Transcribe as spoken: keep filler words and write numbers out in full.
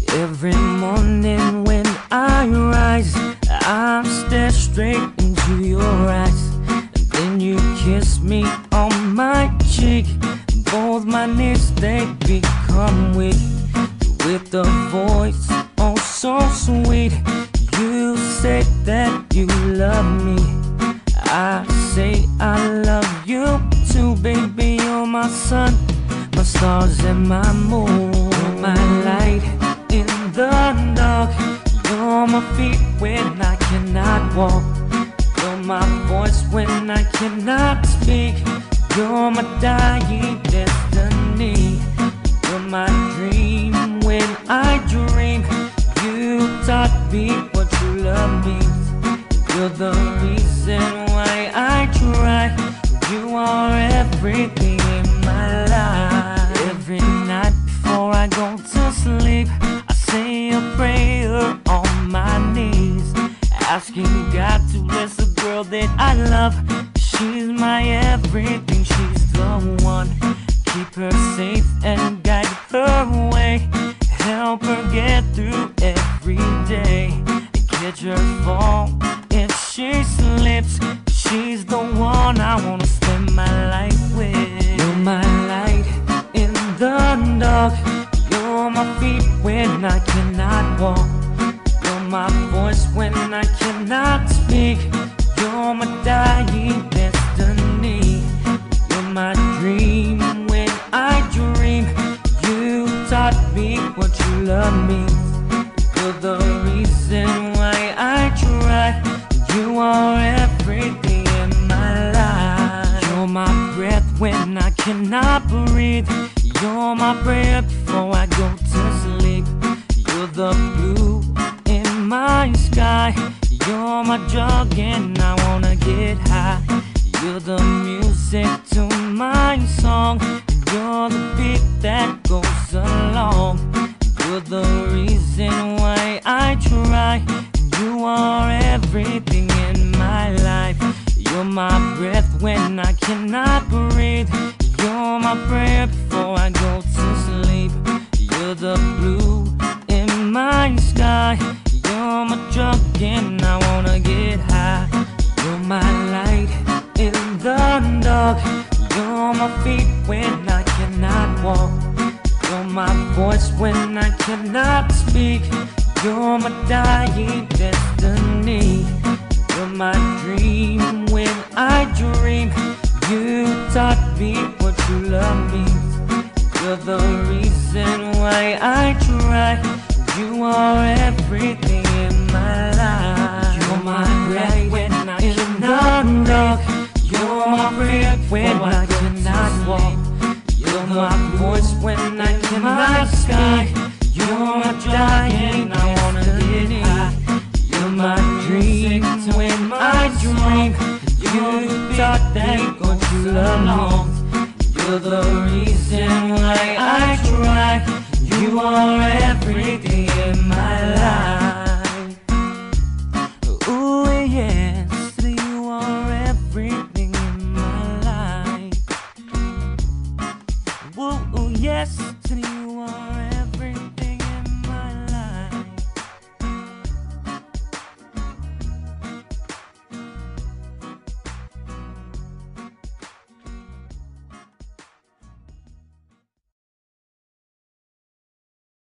Every morning when I rise, I stare straight into your eyes, and then you kiss me on my cheek. Both my knees, they become weak. With a voice oh so sweet, you say that you love me. I say I love you too, baby. You're my sun, my stars and my moon. You're my light in the dark. You're my feet when I cannot walk. You're my voice when I cannot speak. You're my dying destiny. You're my dream when I dream. You taught me what true love means. You're the reason why I try. You are everything in my life. Every night before I go to sleep, I say a prayer on my knees, asking God to bless the girl that I love. She's my everything, she's the one. Keep her safe and guide her way. Help her get through every day. Catch her fall if she slips. She's the one I wanna spend my life with. You're my light in the dark. You're my feet when I cannot walk. You're my voice when I cannot speak. You're my dying destiny. You're my dream when I dream. You taught me what true love means. You're the reason why I try. You are everything in my life. You're my breath when I cannot breathe. You're my prayer before I go to sleep. You're the blue in my sky. You're my drug and I wanna get high. You're the music to my song. You're the beat that goes along. You're the reason why I try. You are everything in my life. You're my breath when I cannot breathe. You're my prayer before I go to sleep. You're the blue in my sky. You're my drug and I wanna get high. You're my light in the dark. You're my feet when I cannot walk. You're my voice when I cannot speak. You're my dying destiny. You're my dream when I dream. You taught me what true love means. You're the reason why I try. You are everything in my life. You're my breath when I cannot talk. You're my breath when I cannot walk. You're my voice when I cannot speak. You're my dying, I wanna get high. You're my dream when I dream. You taught that what you love means. You're the reason why I try. You are everything.